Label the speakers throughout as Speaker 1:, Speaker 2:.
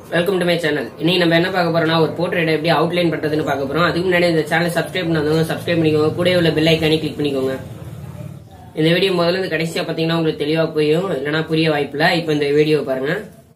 Speaker 1: Welcome to my channel. இன்னைக்கு நம்ம என்ன பார்க்க போறோம்னா ஒரு போர்ட்ரேட் எப்படி அவுட்லைன் பண்றதுன்னு பார்க்க போறோம். அதுக்கு முன்னாடி இந்த சேனல் சப்ஸ்கிரைப் பண்ணாதவங்க சப்ஸ்கிரைப் பண்ணிக்கோங்க, கூட உள்ள பெல் ஐக்கானை கிளிக் பண்ணிக்கோங்க. இந்த வீடியோ முதல்ல இருந்து கடைசியா பாத்தீங்கன்னா உங்களுக்கு தெளிவா புரியும், இல்லைன்னா புரிய வாய்ப்பில்லை. இப்போ இந்த வீடியோ பாருங்க.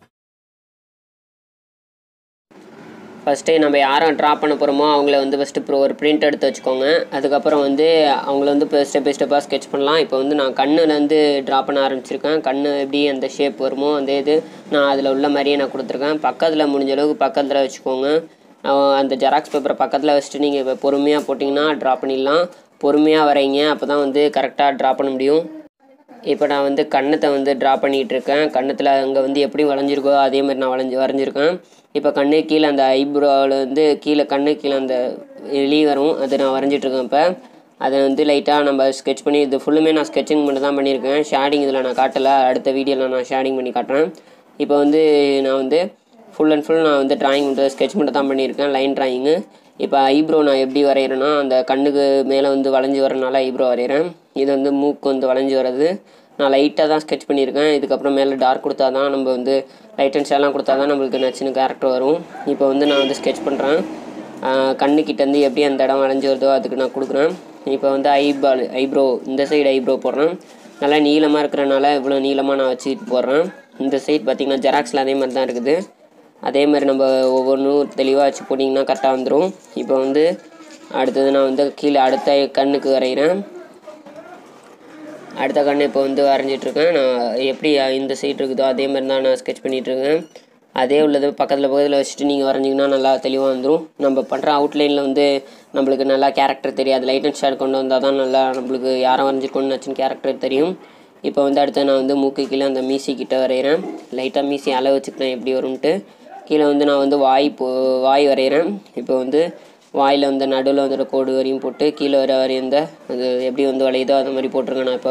Speaker 1: ஃபஸ்ட்டு நம்ம யாரும் ட்ரா பண்ண போகிறோமோ அவங்கள வந்து ஃபஸ்ட்டு ஒரு பிரிண்ட் எடுத்து வச்சுக்கோங்க. அதுக்கப்புறம் வந்து அவங்கள வந்து இப்போ ஸ்டெப் பை ஸ்டெப்பாக ஸ்கெட்ச் பண்ணலாம். இப்போ வந்து நான் கண்ணுலேருந்து ட்ரா பண்ண ஆரம்பிச்சிருக்கேன். கண் எப்படி அந்த ஷேப் வருமோ அந்த இது நான் அதில் உள்ள மாதிரியே நான் கொடுத்துருக்கேன். பக்கத்தில் முடிஞ்ச அளவுக்கு பக்கத்தில் வச்சுக்கோங்க. அந்த ஜெராக்ஸ் பேப்பரை பக்கத்தில் வச்சுட்டு நீங்கள் இப்போ பொறுமையாக போட்டிங்கன்னா ட்ரா பண்ணிடலாம். பொறுமையாக வரைங்க, அப்போ தான் வந்து கரெக்டாக ட்ரா பண்ண முடியும். இப்போ நான் வந்து கண்ணத்தை வந்து ட்ரா பண்ணிகிட்ருக்கேன். கண்ணத்தில் அங்கே வந்து எப்படி வளைஞ்சிருக்கோ அதே மாதிரி நான் வரைஞ்சிருக்கேன். இப்போ கண்ணு கீழே அந்த ஐப்ரோவில் வந்து கண்ணு கீழே அந்த வெளியே வரும், அது நான் வரைஞ்சிட்ருக்கேன். இப்போ அதை வந்து லைட்டாக நம்ம ஸ்கெட்ச் பண்ணி, இது ஃபுல்லுமே நான் ஸ்கெட்சிங் மட்டும் தான் பண்ணியிருக்கேன். ஷேடிங் இதில் நான் காட்டலை, அடுத்த வீடியோவில் நான் ஷேடிங் பண்ணி காட்டுறேன். இப்போ வந்து நான் வந்து ஃபுல் அண்ட் ஃபுல் நான் வந்து ட்ராயிங் மட்டும் ஸ்கெட்ச் மட்டும் தான் பண்ணியிருக்கேன், லைன் ட்ராயிங்கு. இப்போ ஐப்ரோ நான் எப்படி வரைகிறேன்னா அந்த கண்ணுக்கு மேலே வந்து வளைஞ்சி வரனால ஐப்ரோ வரைகிறேன். இது வந்து மூக்கு வந்து வளைஞ்சி வர்றது நான் லைட்டாக தான் ஸ்கெட்ச் பண்ணியிருக்கேன். இதுக்கப்புறம் மேலே டார்க் கொடுத்தா தான் நம்ம வந்து லைட் அண்ட் ஷேட்லாம் கொடுத்தா தான் நம்மளுக்கு நச்சுன்னு கேரக்டர் வரும். இப்போ வந்து நான் வந்து ஸ்கெட்ச் பண்ணுறேன். கண்ணுக்கிட்டேருந்து எப்படி அந்த இடம் வளைஞ்சி வருதோ அதுக்கு நான் கொடுக்குறேன். இப்போ வந்து ஐப்ரோ இந்த சைடு ஐப்ரோ போடுறேன். நல்லா நீளமாக இருக்கிறனால இவ்வளோ நீளமாக நான் வச்சுட்டு போடுறேன். இந்த சைடு பார்த்திங்கன்னா ஜெராக்ஸில் அதே மாதிரி தான் இருக்குது. அதே மாதிரி நம்ம ஒவ்வொன்றும் தெளிவாக வச்சு போட்டிங்கன்னா கரெக்டாக வந்துடும். இப்போ வந்து அடுத்தது நான் வந்து கீழே அடுத்த கண்ணுக்கு வரைகிறேன். அடுத்த கண்ணு இப்போ வந்து வரைஞ்சிட்ருக்கேன். நான் எப்படி இந்த சைடு இருக்குதோ அதே மாதிரி தான் நான் ஸ்கெட்ச் பண்ணிகிட்ருக்கேன். அதே உள்ளது பக்கத்தில் வச்சுட்டு நீங்கள் வரைஞ்சிங்கன்னா நல்லா தெளிவாக வந்துடும். நம்ம பண்ணுற அவுட்லைனில் வந்து நம்மளுக்கு நல்லா கேரக்டர் தெரியாது. லைட் அண்ட் ஷேட் கொண்டு வந்தால் தான் நல்லா நம்மளுக்கு யாரை வரைஞ்சிருக்கோன்னு வச்சுன்னு கேரக்டர் தெரியும். இப்போ வந்து அடுத்து நான் வந்து மூக்கு கீழே அந்த மீசி கிட்டே வரைகிறேன். லைட்டாக மீசி அளவு வச்சுக்கிறேன் எப்படி வரும்ன்ட்டு. கீழே வந்து நான் வந்து வாய் வரைகிறேன். இப்போ வந்து வாயில் வந்து நடுவில் வந்து கோடு வரையும் போட்டு கீழே வரைந்த அது எப்படி வந்து வளையுதோ அது மாதிரி போட்டிருக்கேன். நான்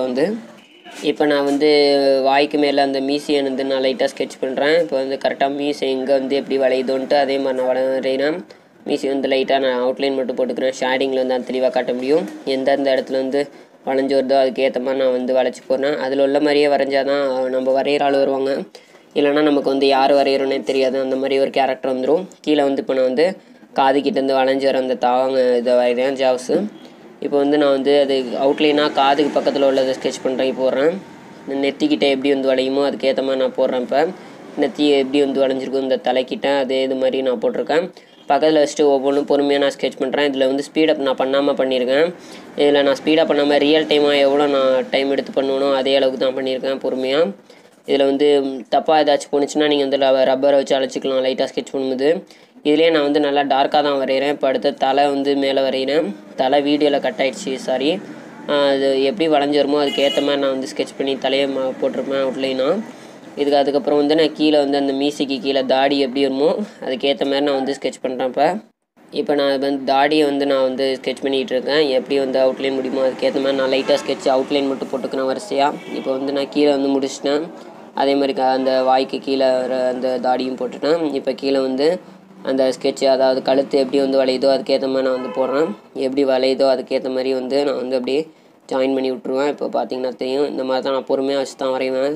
Speaker 1: இப்போ நான் வந்து வாய்க்கு மேலே அந்த மீசியை வந்து நான் லைட்டாக ஸ்கெட்ச் பண்ணுறேன். இப்போ வந்து கரெக்டாக மீசி எங்கே வந்து எப்படி வளையுதோன்ட்டு அதே மாதிரி நான் வரைகிறேன். மீசி வந்து லைட்டாக நான் அவுட்லைன் மட்டும் போட்டுக்கிறேன். ஷேடிங்கில் வந்து அது தெளிவாக காட்ட முடியும். எந்தெந்த இடத்துல வந்து வளைஞ்சி வருதோ அதுக்கேற்ற மாதிரி நான் வந்து வளைச்சி போடுறேன். அதில் உள்ள மாதிரியே வரைஞ்சால் தான் நம்ம வரைகிற ஆள் வருவாங்க, இல்லைனா நமக்கு வந்து யார் வரைகிறோன்னே தெரியாது. அந்த மாதிரி ஒரு கேரக்டர் வந்துடும். கீழே வந்து இப்போ நான் வந்து காதுகிட்டேருந்து வளைஞ்சி வர அந்த இதை வரைகிறேன், ஜாவ்ஸு. இப்போ வந்து நான் வந்து அது அவுட்லைனாக காதுக்கு பக்கத்தில் உள்ளதை ஸ்கெட்ச் பண்ணுறேன் போடுறேன். நெத்திக்கிட்ட எப்படி வந்து வளையுமோ அதுக்கேற்ற மாதிரி நான் போடுறேன். இப்போ நெத்தி எப்படி வந்து வளைஞ்சிருக்கும் இந்த தலைக்கிட்ட அதே இது மாதிரி நான் போட்டிருக்கேன். பக்கத்தில் வச்சுட்டு ஒவ்வொன்றும் பொறுமையாக நான் ஸ்கெட்ச் பண்ணுறேன். இதில் வந்து ஸ்பீடப் நான் பண்ணாமல் பண்ணியிருக்கேன். இதில் நான் ஸ்பீடாக பண்ணாமல் ரியல் டைமாக எவ்வளோ நான் டைம் எடுத்து பண்ணணும் அதே அளவுக்கு தான் பண்ணியிருக்கேன் பொறுமையாக. இதில் வந்து தப்பாக ஏதாச்சும் போணுச்சுன்னா நீங்கள் வந்து ரப்பரை வச்சு அழைச்சிக்கலாம் லைட்டாக ஸ்கெட்ச் பண்ணும்போது. இதுலேயே நான் வந்து நல்லா டார்க்காக தான் வரைகிறேன். இப்போ அடுத்த தலை வந்து மேலே வரைகிறேன். தலை வீடியோவில் கட் ஆகிடுச்சு, சாரி. அது எப்படி வளைஞ்சி வருமோ அதுக்கேற்ற மாதிரி நான் வந்து ஸ்கெட்ச் பண்ணி தலையை போட்டிருப்பேன் அவுட்லைனாக. அதுக்கப்புறம் வந்து நான் கீழே வந்து அந்த மீசிக்கு கீழே தாடி எப்படி வருமோ அதுக்கேற்ற மாதிரி நான் வந்து ஸ்கெட்ச் பண்ணுறேன். இப்போ நான் வந்து தாடியை வந்து நான் வந்து ஸ்கெட்ச் பண்ணிகிட்டு இருக்கேன். எப்படி வந்து அவுட்லைன் முடியுமோ அதுக்கேற்ற மாதிரி நான் லைட்டாக ஸ்கெட்ச் அவுட்லைன் மட்டும் போட்டுக்கிறேன் வரிசையாக. இப்போ வந்து நான் கீழே வந்து முடிச்சிட்டேன். அதே மாதிரி அந்த வாய்க்கு கீழே அந்த தாடியும் போட்டுட்டேன். இப்போ கீழே வந்து அந்த ஸ்கெட்சு, அதாவது கழுத்து எப்படி வந்து வளையுதோ அதுக்கேற்ற மாதிரி நான் வந்து போடுறேன். எப்படி வளையுதோ அதுக்கேற்ற மாதிரி வந்து நான் வந்து அப்படியே ஜாயின் பண்ணி விட்ருவேன். இப்போ பார்த்தீங்கன்னா தெரியும், இந்த மாதிரி தான் நான் பொறுமையாக வச்சு தான் வரைவேன்.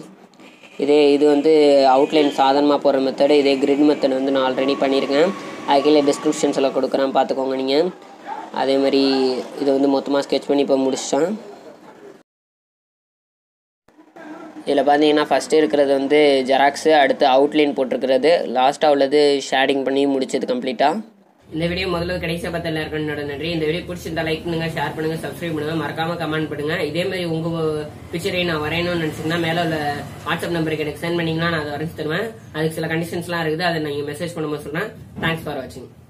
Speaker 1: இது வந்து அவுட்லைன் சாதாரணமாக போடுற மெத்தடு. இதே கிரிட் மெத்தட் வந்து நான் ஆல்ரெடி பண்ணியிருக்கேன். அது கீழே டிஸ்கிரிப்ஷன்ஸில் கொடுக்குறேன், பார்த்துக்கோங்க நீங்கள். அதே மாதிரி இதை வந்து மொத்தமாக ஸ்கெட்ச் பண்ணி இப்போ முடிச்சிட்டேன். இதில் பார்த்தீங்கன்னா ஃபஸ்ட்டு இருக்கிறது வந்து ஜெராக்ஸு, அடுத்து அவுட்லைன் போட்டிருக்கிறது, லாஸ்ட்டாக உள்ளது ஷேடிங் பண்ணி முடிச்சது கம்ப்ளீட்டாக. இந்த வீடியோ முதல்ல கடைசியாக பார்த்து எல்லாருக்கும் என்னோட நன்றி. இந்த வீடியோ பிடிச்சிருந்தா லைக் பண்ணுங்க, ஷேர் பண்ணுங்க, சப்ஸ்கிரைப் பண்ணுங்க, மறக்காம கமெண்ட் பண்ணுங்க. இதே மாதிரி உங்கள் பிக்சரை நான் வரையணும்னு நினச்சிங்கன்னா மேலே உள்ள வாட்ஸ்அப் நம்பருக்கு எனக்கு சென்ட் பண்ணிங்கன்னா நான் அதை வரைஞ்சி தருவேன். அதுக்கு சில கண்டிஷன்ஸ்லாம் இருக்குது, அதை நீங்கள் மெசேஜ் பண்ணும்போது சொல்கிறேன். தேங்க்ஸ் ஃபார் வாட்சிங்.